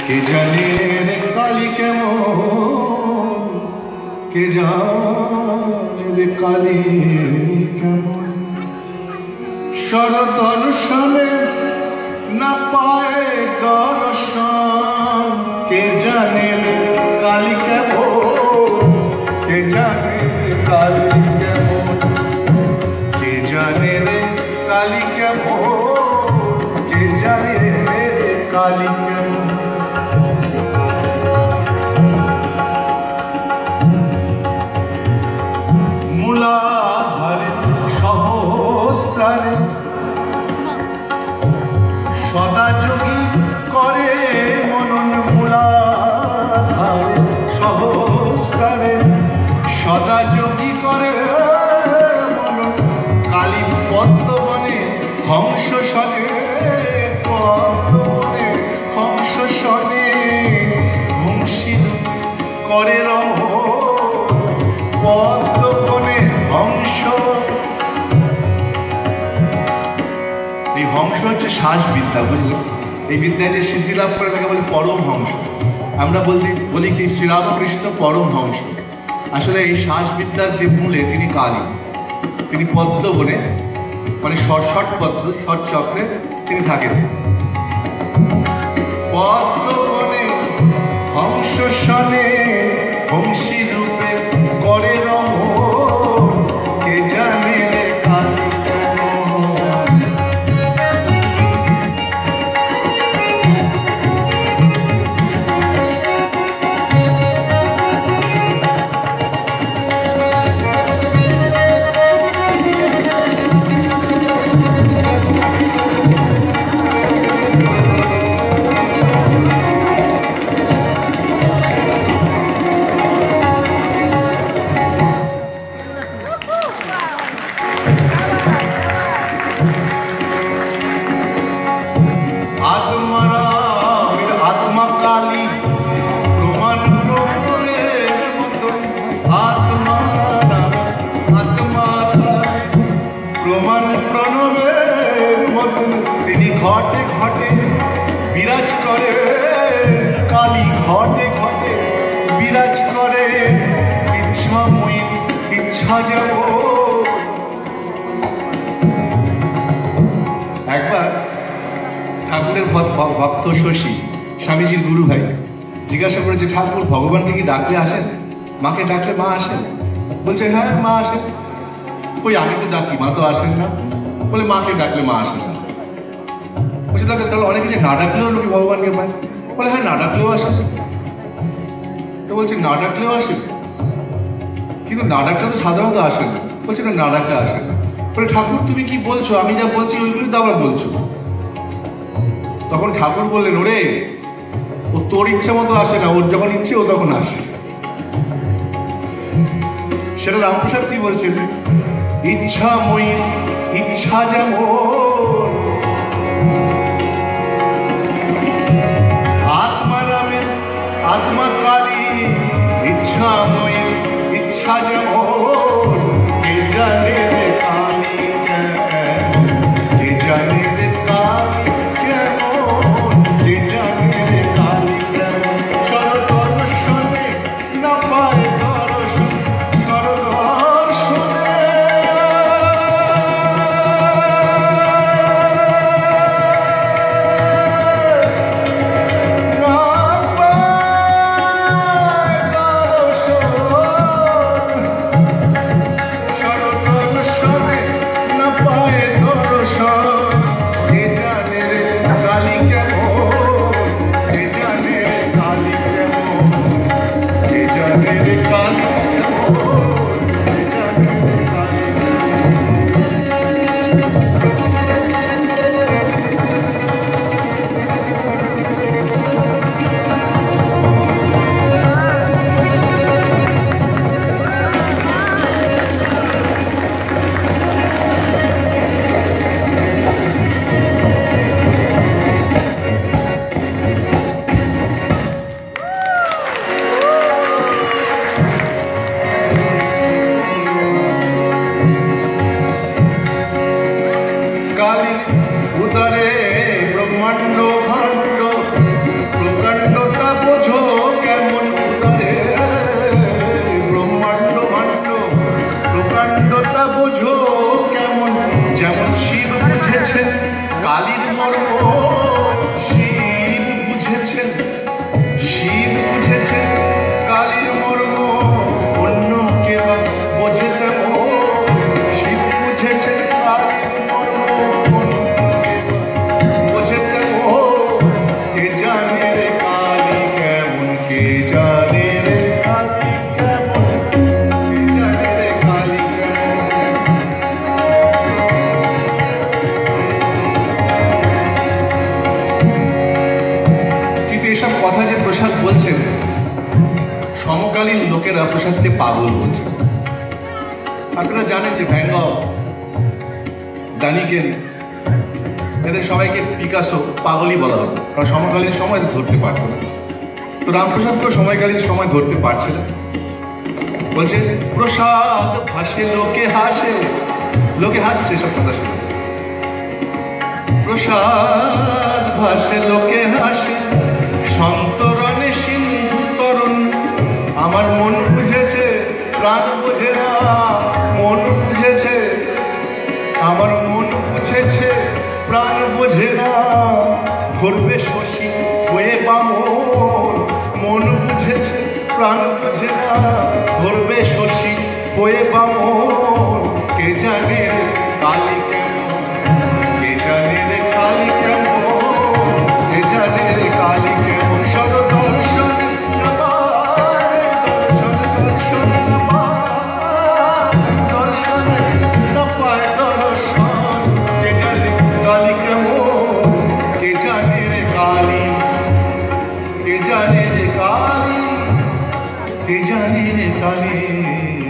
কে জানে রে কালী কেমন, কে জানে রে কালী কেমন। সরদর্শনে না পায় দর্শন, কে জানে রে কালী কেমন, কে জানে রে কালী কেমন, কে জানে রে কালী কেমন, কে জানে রে কালী কেমন। মূলাধারে সহস্রারে সদা যোগী করে মনন, মূলাধারে সহস্রারে সদা যোগী করে মনন। কালী পদ্মবনে হংস সনে, পদ্মবনে হংস সনে হংসী করে রমণ। পদ্মবনে হংস, এই হংস হচ্ছে শ্বাস বিদ্যা, বুঝলেন? এই বিদ্যায় যে সিদ্ধি লাভ করে তাকে বলি পরম হংস। আমরা বলি কি শ্রীরামকৃষ্ণ পরম হংস। আসলে এই শ্বাস বিদ্যার যে মূলে তিনি কালী, তিনি পদ্মবনে মানে ষট পদ্ম ষট চক্রে তিনি থাকেন। পদ্মবনে হংস সনে হংসী রূপে করে রমণ, কে জানে রে কালী কেমন। তিনি ঘটে ঘটে বিরাজ করে, কালী ঘটে ঘটে বিরাজ করে। ইচ্ছাময়ী ইচ্ছা যাব। একবার ঠাকুরের ভক্ত শশী, স্বামীজির গুরু ভাই, জিজ্ঞাসা করেছে, ঠাকুর ভগবানকে কি ডাকলে আসেন? মাকে ডাকলে মা আসেন? বলছে হ্যাঁ মা আসেন। কই আমি তো ডাকি, মা তো আসেন না। বলে মাকে ডাকলে মা আসেন না। বলছে তাহলে অনেকে যে না ডাকলেও লোক ভগবানকে পায়। বলে হ্যাঁ না ডাকলেও আসে। তো বলছে না ডাকলেও আসে, কিন্তু না ডাকলে তো সাধারণত আসে না। বলছে না ডাকলে আসে না। বলে ঠাকুর তুমি কি বলছো? আমি যা বলছি ওইগুলি তো আবার বলছো। তখন ঠাকুর বললেন, ওরে ও তোর ইচ্ছা মতো আসে না, ওর যখন ইচ্ছে ও তখন আসে। সেটা রামপ্রসাদ কি বলছে, ইচ্ছাময়ী ইচ্ছা যেমন, আত্মা নামে আত্মা কালী। ইচ্ছাময়ী ইচ্ছা যেমন, কে জানে রে কালী কেমন, কে জানে রে কালী কেমন, কে জানে রে কালী কেমন। সরদর্শনে না পায় দর্শন, সরদর্শনে না পায় দর্শন। জানে রে কালী কেমন, কে জানে রে কালী কেমন, কে জানে রে কালী কেমন। কিন্তু এসব কথা যে প্রসাদ বলছেন, সমকালীন লোকেরা প্রসাদকে পাগল বলছে। আপনারা জানেন যে ভ্যান গঘ, দানিকেল, এদের সবাইকে পিকাসো পাগলই বলা হতো, কারণ সমকালীন সময় ধরতে পারত না। তো রামপ্রসাদকেও সময়কালীন সময় ধরতে পারছে না। বলছে প্রসাদ ভাসে লোকে হাসে, লোকে হাসছে সব কথা শুনে। প্রসাদ ভাসে লোকে হাসে, সন্তরণে সিন্ধু তরুণ। আমার মন বুঝেছে প্রাণ বোঝে না, মন বুঝেছে আমার মন বুঝেছে প্রাণ বোঝে না। ধরবে শশী হয়ে বামন, মন বুঝেছে প্রাণ বোঝে না। ধরবে শশী হয়ে বামন, কে জানে রে কালী কেমন, কে জানে রে কালী কেমন, কে জানে রে কালী কেমন। সদ দর্শন নপায়, দর্শন দর্শন নপায়, দর্শন নপায় দর্শন, কে জানে কালী কেমন, কে জানে রে কালী, কে জানে রে কালী, কে জানে রে কালী।